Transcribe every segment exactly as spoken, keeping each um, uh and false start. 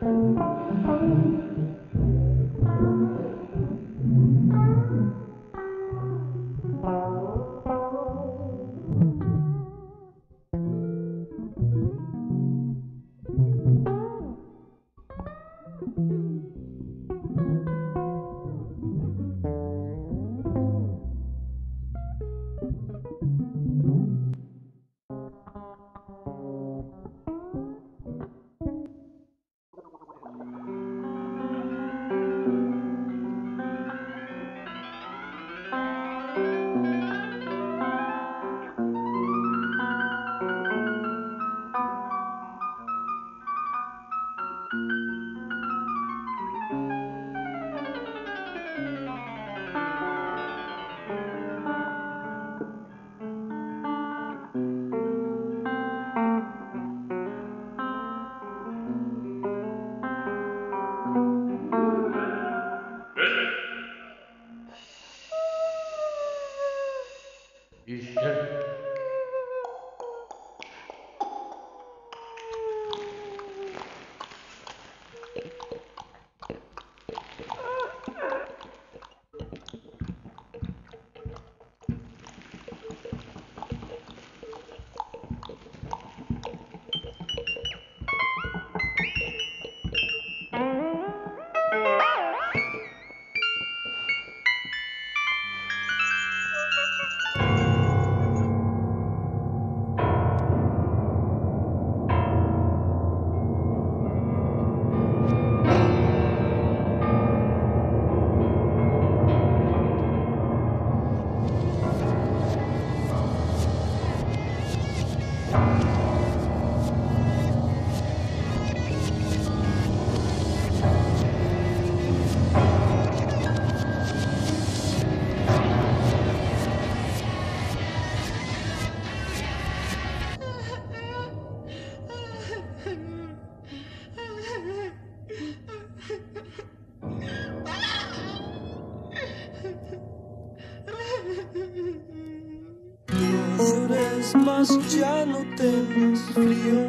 Más ya no tengas frío,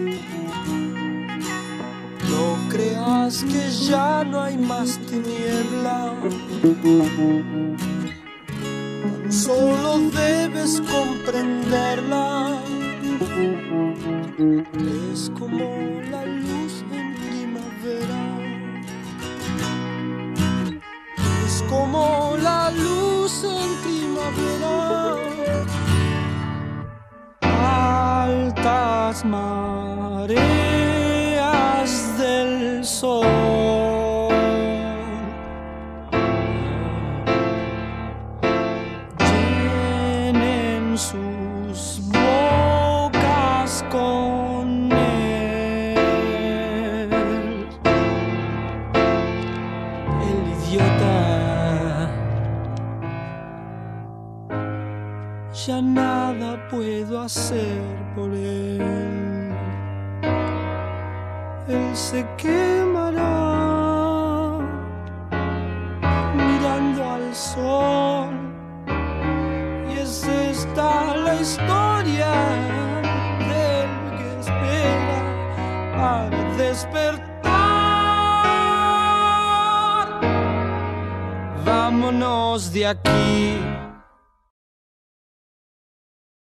no creas que ya no hay más tiniebla, tan solo debes comprenderla, es como la luz en primavera, es como la luz en primavera. Altas mareas del sol llenen sus bocas con él. El idiota, ya nada puedo hacer por él. Él se quemará mirando al sol, y es esta la historia del que espera para despertar. Vámonos de aquí.